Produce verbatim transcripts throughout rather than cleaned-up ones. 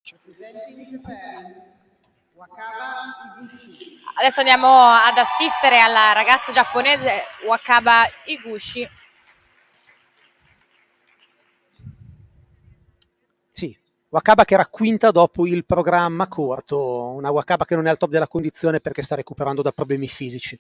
Adesso andiamo ad assistere alla ragazza giapponese Wakaba Higuchi. Sì, Wakaba che era quinta dopo il programma corto, una Wakaba che non è al top della condizione perché sta recuperando da problemi fisici.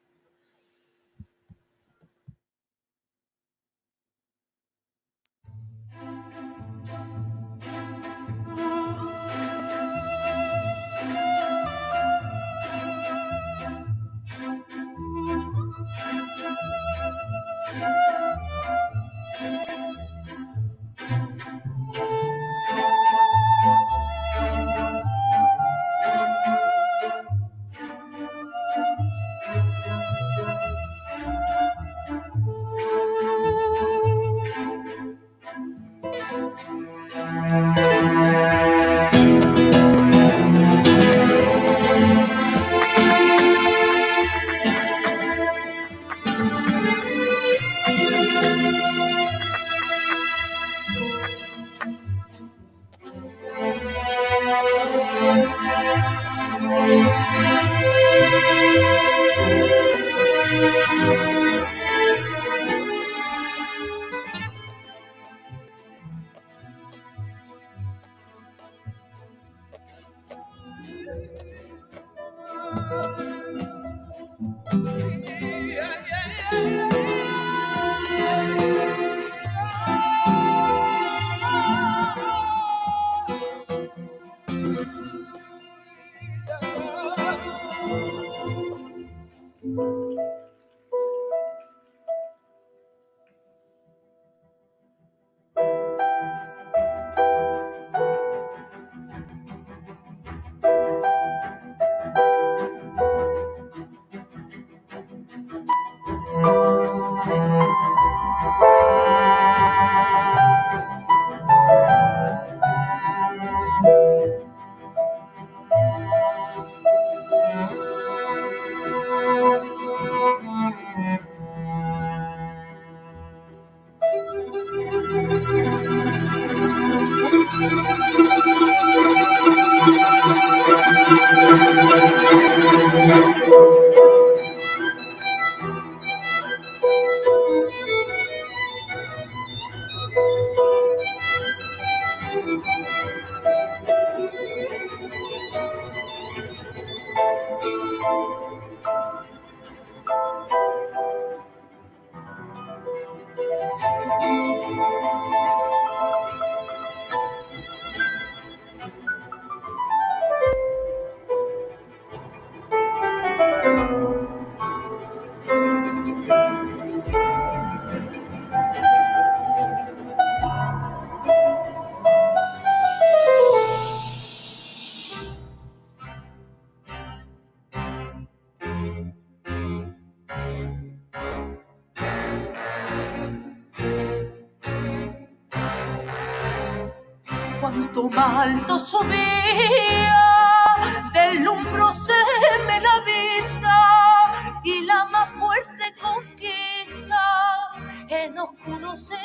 Cuanto más alto subía, del lumbro se me la vista y la más fuerte conquista en oscuro se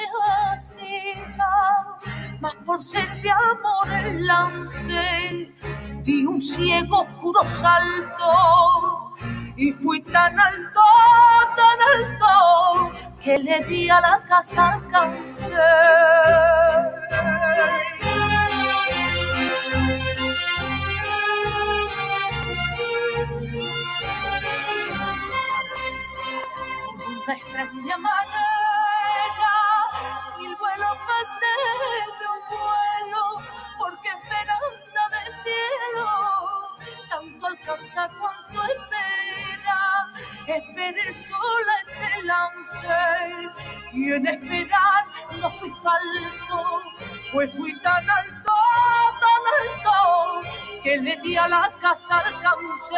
hacía. Mas por ser de amor el lance, di un ciego oscuro salto y fui tan alto, tan alto, que le di a la casa alcance. Una extraña manera, mil vuelos pasé de un vuelo, porque esperanza de cielo, tanto alcanza cuanto espera. Esperé sola este lance, y en esperar no fui falto, pues fui tan alto, tan alto, que le di a la casa alcance.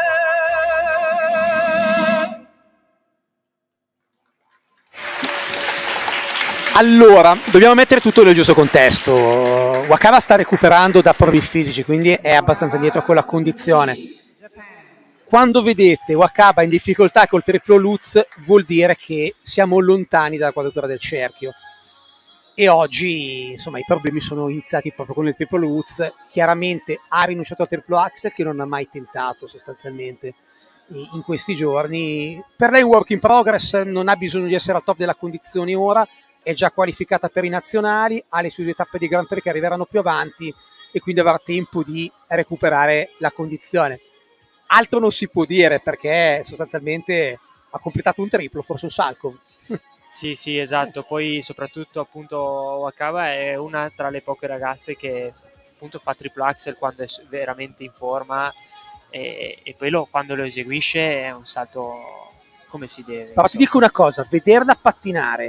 Allora, dobbiamo mettere tutto nel giusto contesto. Wakaba sta recuperando da problemi fisici, quindi è abbastanza dietro con la condizione. Quando vedete Wakaba in difficoltà col triplo Lutz, vuol dire che siamo lontani dalla quadratura del cerchio. e oggi insomma i problemi sono iniziati proprio con il Triple Lutz. Chiaramente ha rinunciato al triplo axel, che non ha mai tentato sostanzialmente in questi giorni. Per lei è un work in progress, non ha bisogno di essere al top della condizione ora, è già qualificata per i nazionali, ha le sue due tappe di Grand Prix che arriveranno più avanti e quindi avrà tempo di recuperare la condizione. Altro non si può dire, perché sostanzialmente ha completato un triplo, forse un salco. Sì, sì, esatto. Poi soprattutto appunto Wakaba è una tra le poche ragazze che appunto fa triple axel quando è veramente in forma, e, e poi lo, quando lo eseguisce è un salto come si deve. Però ti dico una cosa, vederla pattinare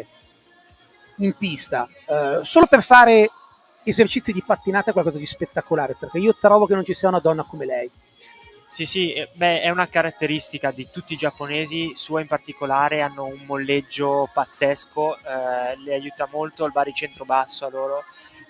in pista eh, solo per fare esercizi di pattinata è qualcosa di spettacolare, perché io trovo che non ci sia una donna come lei. Sì, sì, beh, è una caratteristica di tutti i giapponesi, sua in particolare, hanno un molleggio pazzesco, eh, le aiuta molto il baricentro basso a loro,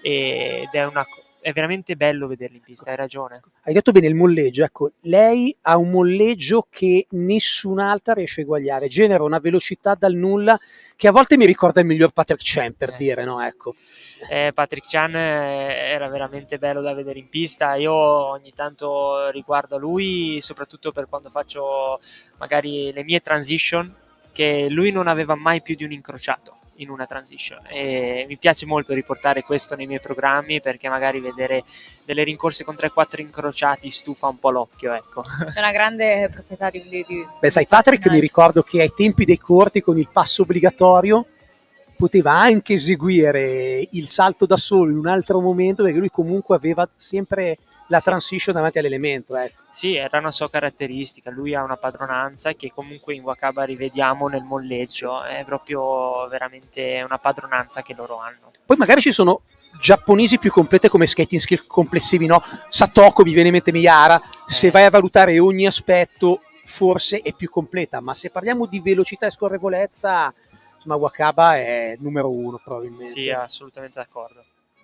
ed è, una, è veramente bello vederli in pista, hai ragione. Hai detto bene il molleggio, ecco, lei ha un molleggio che nessun'altra riesce a eguagliare, genera una velocità dal nulla che a volte mi ricorda il miglior Patrick Chan, per eh. dire, no, ecco. Eh, Patrick Chan era veramente bello da vedere in pista. Io ogni tanto riguardo lui, soprattutto per quando faccio magari le mie transition, che lui non aveva mai più di un incrociato in una transition, e mi piace molto riportare questo nei miei programmi, perché magari vedere delle rincorse con tre quattro incrociati stufa un po' l'occhio, ecco. C'è una grande proprietà di, di, di Beh, sai, Patrick, mi ricordo che ai tempi dei corti con il passo obbligatorio poteva anche eseguire il salto da solo in un altro momento, perché lui comunque aveva sempre la transition davanti all'elemento. Eh. Sì, era una sua caratteristica, lui ha una padronanza che comunque in Wakaba rivediamo nel molleggio, è proprio veramente una padronanza che loro hanno. Poi magari ci sono giapponesi più complete come skating skill complessivi, no? Satoko, mi viene in mente Miyara, eh. Se vai a valutare ogni aspetto forse è più completa, ma se parliamo di velocità e scorrevolezza, ma Wakaba è il numero uno probabilmente. Sì, assolutamente d'accordo.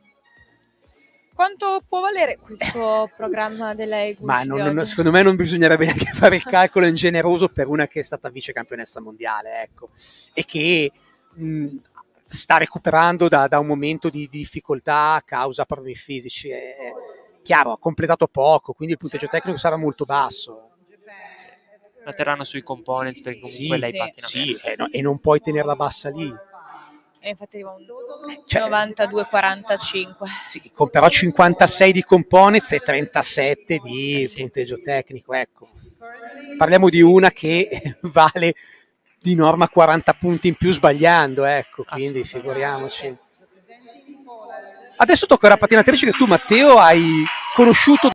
Quanto può valere questo programma della Eguchi? Ma non, non, secondo me non bisognerebbe neanche fare il calcolo ingeneroso per una che è stata vice campionessa mondiale, ecco, e che mh, sta recuperando da, da un momento di, di difficoltà a causa problemi fisici. È chiaro, ha completato poco, quindi il punteggio tecnico sarà molto basso. Metteranno sui components, perché comunque sì, lei sì. pattina sì, e, no, e non puoi tenerla bassa lì. E infatti arriva un cioè, novantadue quarantacinque. Sì, con però cinquantasei di components e trentasette di eh sì. punteggio tecnico, ecco. Parliamo di una che vale di norma quaranta punti in più sbagliando, ecco, quindi figuriamoci. Adesso tocca alla pattinatrice che tu, Matteo, hai conosciuto